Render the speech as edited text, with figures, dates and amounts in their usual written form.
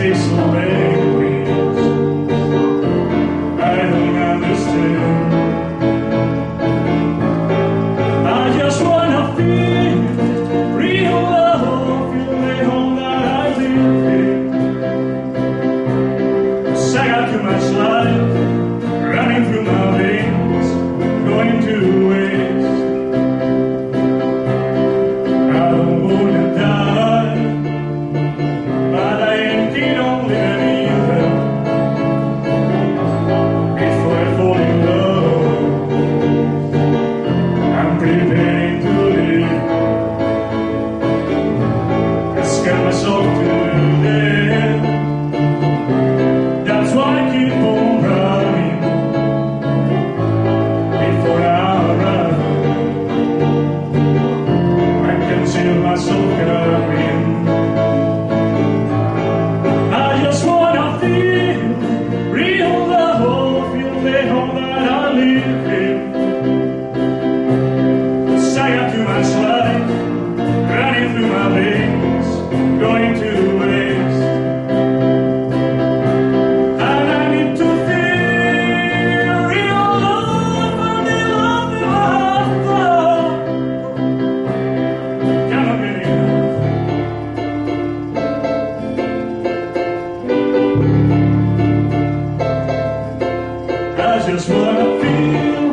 takes so many ways. I don't understand. I just wanna feel real love, feel the home that I live in. 'Cause I got too much life running through my veins, going to waste. I don't wanna die, but I ain't keen on living either. Before I fall in love, I'm preparing to live. I scare myself to death. That's why I keep on running. Before I run, I can see myself coming. I just wanna feel real love, feel the home that I live in. 'Cause I got too much life running through my veins, going to waste. And I need to feel real love and the love in my heart. Cannot get enough. I just wanna feel